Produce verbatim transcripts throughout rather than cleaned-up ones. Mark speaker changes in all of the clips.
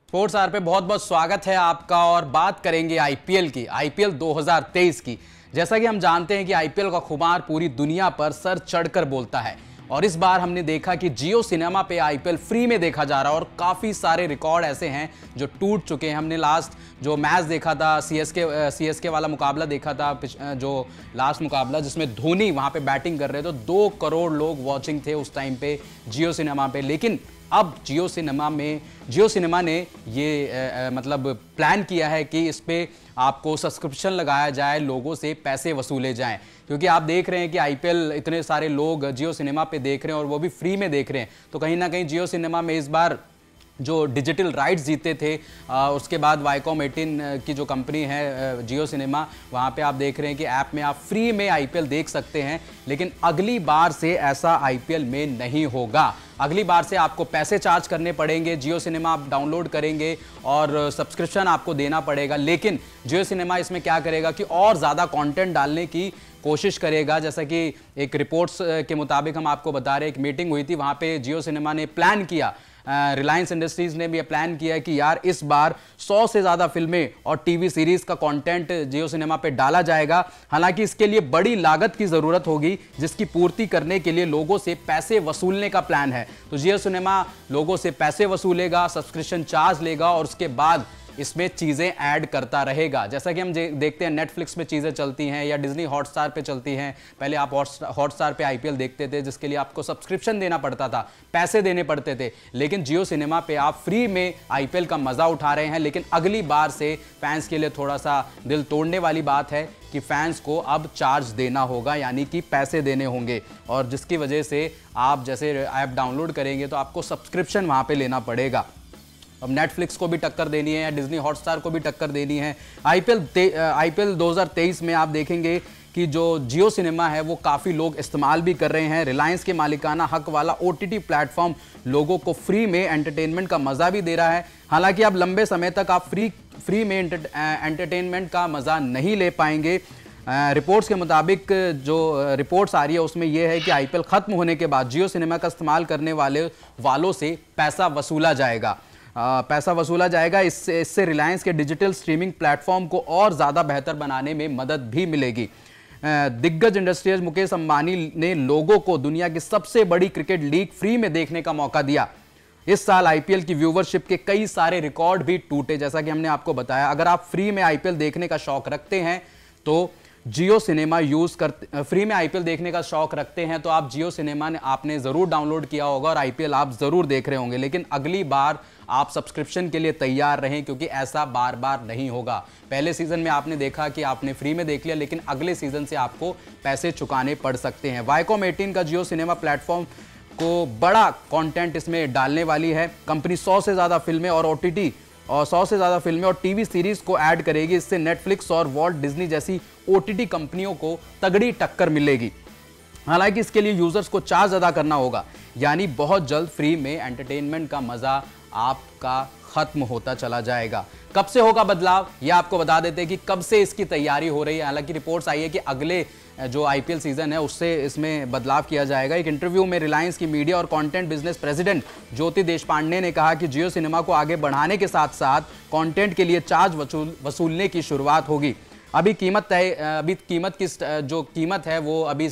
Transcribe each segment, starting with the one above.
Speaker 1: Sports are पे बहुत बहुत स्वागत है आपका और बात करेंगे आईपीएल की, आईपीएल दो हज़ार तेईस की। जैसा कि हम जानते हैं कि आईपीएल का खुमार पूरी दुनिया पर सर चढ़कर बोलता है और इस बार हमने देखा कि जियो सिनेमा पे आईपीएल फ्री में देखा जा रहा है और काफ़ी सारे रिकॉर्ड ऐसे हैं जो टूट चुके हैं। हमने लास्ट जो मैच देखा था, सीएसके सीएसके वाला मुकाबला देखा था, जो लास्ट मुकाबला जिसमें धोनी वहाँ पे बैटिंग कर रहे थे, तो दो करोड़ लोग वॉचिंग थे उस टाइम पे जियो सिनेमा पे। लेकिन अब जियो सिनेमा में जियो सिनेमा ने ये आ, आ, मतलब प्लान किया है कि इस पे आपको सब्सक्रिप्शन लगाया जाए, लोगों से पैसे वसूले जाएं, क्योंकि आप देख रहे हैं कि आईपीएल इतने सारे लोग जियो सिनेमा पे देख रहे हैं और वो भी फ्री में देख रहे हैं। तो कहीं ना कहीं जियो सिनेमा में इस बार जो डिजिटल राइट्स जीते थे, आ, उसके बाद वाईकॉम अठारह की जो कंपनी है जियो सिनेमा, वहाँ पे आप देख रहे हैं कि ऐप में आप फ्री में आईपीएल देख सकते हैं। लेकिन अगली बार से ऐसा आईपीएल में नहीं होगा। अगली बार से आपको पैसे चार्ज करने पड़ेंगे। जियो सिनेमा आप डाउनलोड करेंगे और सब्सक्रिप्शन आपको देना पड़ेगा। लेकिन जियो सिनेमा इसमें क्या करेगा कि और ज़्यादा कंटेंट डालने की कोशिश करेगा। जैसा कि एक रिपोर्ट्स के मुताबिक हम आपको बता रहे हैं, एक मीटिंग हुई थी, वहाँ पे जियो सिनेमा ने प्लान किया, रिलायंस इंडस्ट्रीज ने भी प्लान किया कि यार इस बार सौ से ज़्यादा फिल्में और टीवी सीरीज का कंटेंट जियो सिनेमा पे डाला जाएगा। हालांकि इसके लिए बड़ी लागत की ज़रूरत होगी, जिसकी पूर्ति करने के लिए लोगों से पैसे वसूलने का प्लान है। तो जियो सिनेमा लोगों से पैसे वसूलेगा, सब्सक्रिप्शन चार्ज लेगा और उसके बाद इसमें चीज़ें ऐड करता रहेगा। जैसा कि हम देखते हैं नेटफ्लिक्स पे चीज़ें चलती हैं या डिज्नी हॉटस्टार पे चलती हैं। पहले आप हॉटस्टार पे आईपीएल देखते थे, जिसके लिए आपको सब्सक्रिप्शन देना पड़ता था, पैसे देने पड़ते थे। लेकिन जियो सिनेमा पे आप फ्री में आईपीएल का मज़ा उठा रहे हैं। लेकिन अगली बार से फैंस के लिए थोड़ा सा दिल तोड़ने वाली बात है कि फैंस को अब चार्ज देना होगा, यानी कि पैसे देने होंगे, और जिसकी वजह से आप जैसे ऐप डाउनलोड करेंगे तो आपको सब्सक्रिप्शन वहाँ पे लेना पड़ेगा। अब नेटफ्लिक्स को भी टक्कर देनी है या डिज्नी हॉटस्टार को भी टक्कर देनी है। आईपीएल आईपीएल दो हज़ार तेईस में आप देखेंगे कि जो जियो सिनेमा है वो काफ़ी लोग इस्तेमाल भी कर रहे हैं। रिलायंस के मालिकाना हक वाला ओटीटी प्लेटफॉर्म लोगों को फ्री में एंटरटेनमेंट का मज़ा भी दे रहा है। हालांकि अब लंबे समय तक आप फ्री फ्री में एंटरटेनमेंट का मज़ा नहीं ले पाएंगे। रिपोर्ट्स के मुताबिक जो रिपोर्ट्स आ रही है उसमें यह है कि आईपीएल ख़त्म होने के बाद जियो सिनेमा का इस्तेमाल करने वाले वालों से पैसा वसूला जाएगा। आ, पैसा वसूला जाएगा। इससे इससे रिलायंस के डिजिटल स्ट्रीमिंग प्लेटफॉर्म को और ज़्यादा बेहतर बनाने में मदद भी मिलेगी। दिग्गज इंडस्ट्रियल मुकेश अंबानी ने लोगों को दुनिया की सबसे बड़ी क्रिकेट लीग फ्री में देखने का मौका दिया। इस साल आईपीएल की व्यूवरशिप के कई सारे रिकॉर्ड भी टूटे। जैसा कि हमने आपको बताया, अगर आप फ्री में आईपीएल देखने का शौक रखते हैं तो जियो सिनेमा यूज़ करते, फ्री में आईपीएल देखने का शौक रखते हैं तो आप जियो सिनेमा ने आपने ज़रूर डाउनलोड किया होगा और आईपीएल आप ज़रूर देख रहे होंगे। लेकिन अगली बार आप सब्सक्रिप्शन के लिए तैयार रहें, क्योंकि ऐसा बार बार नहीं होगा। पहले सीज़न में आपने देखा कि आपने फ्री में देख लिया, लेकिन अगले सीज़न से आपको पैसे चुकाने पड़ सकते हैं। वाईकॉम अठारह का जियो सिनेमा प्लेटफॉर्म को बड़ा कंटेंट इसमें डालने वाली है। कंपनी सौ से ज़्यादा फिल्में और ओटीटी और सौ से ज़्यादा फिल्में और टीवी सीरीज़ को ऐड करेगी। इससे नेटफ्लिक्स और वॉल्ट डिज्नी जैसी ओटीटी कंपनियों को तगड़ी टक्कर मिलेगी। हालांकि इसके लिए यूज़र्स को चार्ज अदा करना होगा, यानी बहुत जल्द फ्री में एंटरटेनमेंट का मज़ा आपका ख़त्म होता चला जाएगा। कब से होगा बदलाव, ये आपको बता देते हैं कि कब से इसकी तैयारी हो रही है। हालांकि रिपोर्ट्स आई है कि अगले जो आईपीएल सीजन है उससे इसमें बदलाव किया जाएगा। एक इंटरव्यू में रिलायंस की मीडिया और content business president Jyoti Deshpande ने कहा कि जियो सिनेमा को आगे बढ़ाने के साथ साथ कंटेंट के लिए चार्ज वसूल वसूलने की शुरुआत होगी। अभी कीमत तय अभी कीमत की जो कीमत है वो अभी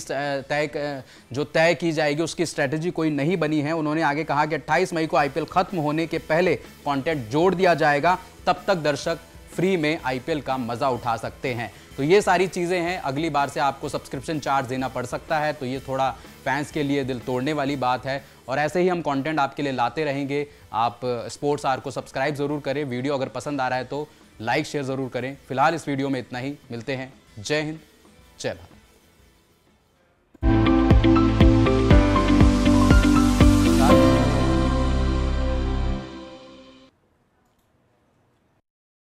Speaker 1: तय जो तय की जाएगी, उसकी स्ट्रेटजी कोई नहीं बनी है। उन्होंने आगे कहा कि अट्ठाईस मई को आईपीएल खत्म होने के पहले कंटेंट जोड़ दिया जाएगा, तब तक दर्शक फ्री में आईपीएल का मज़ा उठा सकते हैं। तो ये सारी चीज़ें हैं। अगली बार से आपको सब्सक्रिप्शन चार्ज देना पड़ सकता है, तो ये थोड़ा फैंस के लिए दिल तोड़ने वाली बात है। और ऐसे ही हम कंटेंट आपके लिए लाते रहेंगे। आप स्पोर्ट्स आर को सब्सक्राइब ज़रूर करें। वीडियो अगर पसंद आ रहा है तो लाइक शेयर ज़रूर करें। फिलहाल इस वीडियो में इतना ही। मिलते हैं। जय हिंद, जय भारत।